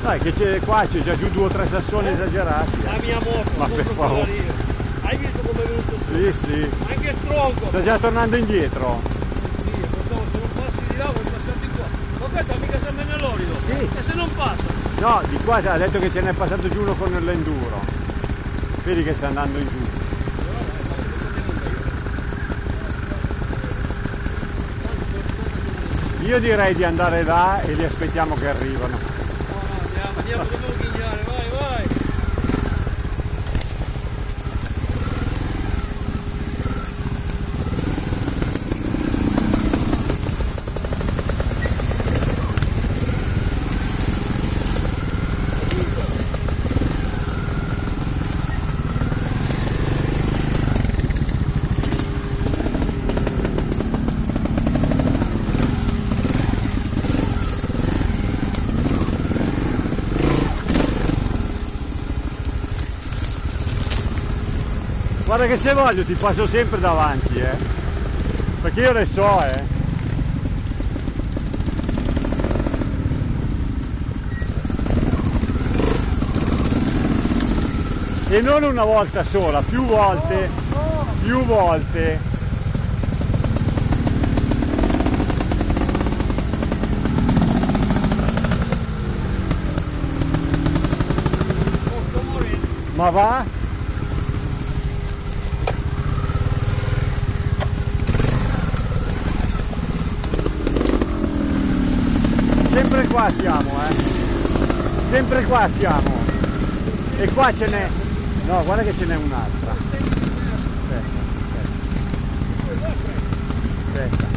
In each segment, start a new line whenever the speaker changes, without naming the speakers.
Dai, che c'è qua, c'è già giù 2 o 3 sassoni esagerati.
La mia moto,
ma per favore.
Hai visto come è venuto su?
Sì, sì.
Anche il tronco.
Sta già tornando indietro.
Sì, pensavo, se non passi di là vuoi passare di qua. Ma questo mica sempre nell'orido.
Sì.
E se non passa?
No, di qua ha detto che ce n'è passato giù uno con l'enduro. Vedi che sta andando in giù. Io direi di andare là e li aspettiamo che arrivano.
No, andiamo, dobbiamo ghignare, vai, vai!
Guarda che se voglio ti passo sempre davanti, perché io le so, E non una volta sola, più volte, più volte. Ma va? Sempre qua siamo, sempre qua siamo, e qua ce n'è, no, guarda che ce n'è un'altra, aspetta.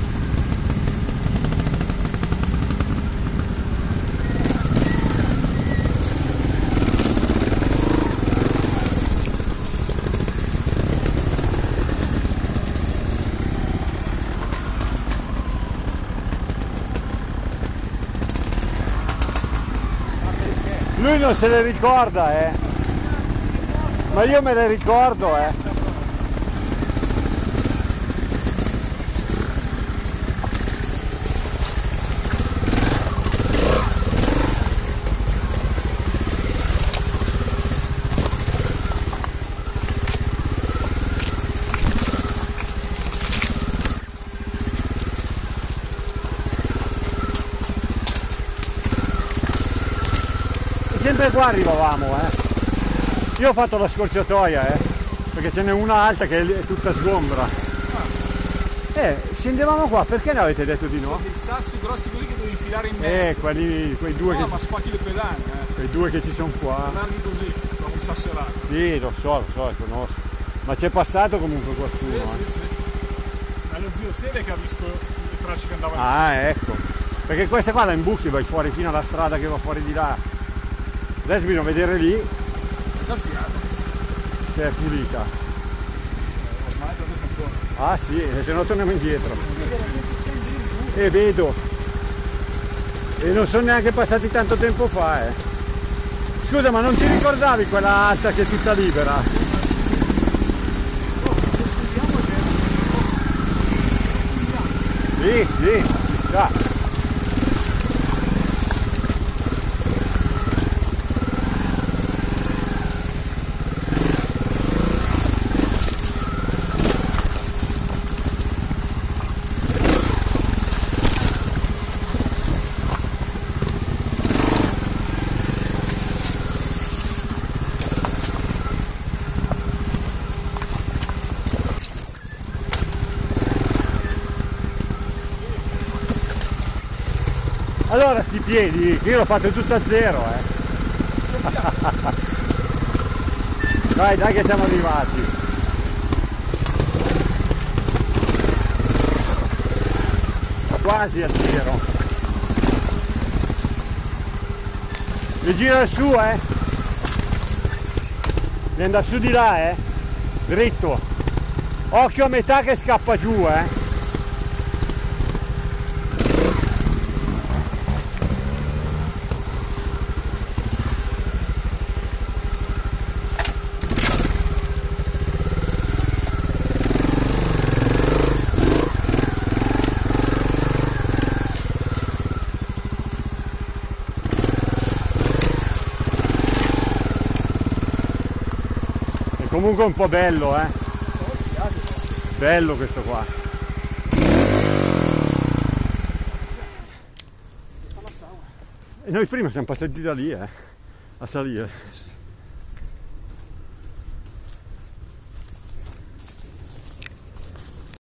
Lui non se le ricorda, ma io me le ricordo, Sempre qua arrivavamo, Io ho fatto la scorciatoia, perché ce n'è una alta che è tutta sgombra. Scendevamo qua, perché ne avete detto di no?
Sono dei sassi grossi quelli che devi infilare in mezzo.
Quei due
no,
che...
ma spacchi le pedane,
Quei due che ci sono qua.
Guardi così, con un sasserato.
Sì, lo so, conosco. Ma c'è passato comunque qualcuno,
Sì. È lo zio Sele che ha visto le tracce che andavano su.
Ah, ecco. Perché questa qua la imbucchi, vai fuori fino alla strada che va fuori di là. Adesso bisogna vedere lì
Dal fiato.
se è pulita.
Ormai adesso ancora.
Ah sì, se no torniamo indietro. E vedo. E non sono neanche passati tanto tempo fa, Scusa, ma non ti ricordavi quella alta che è tutta libera? Sì, ci sta. Allora sti piedi, che io l'ho fatto tutto a zero, Dai che siamo arrivati. Quasi a zero. E gira su, Devi andare su di là, Dritto. Occhio a metà che scappa giù, Comunque è un po' bello, bello questo qua. E noi prima siamo passati da lì, a salire.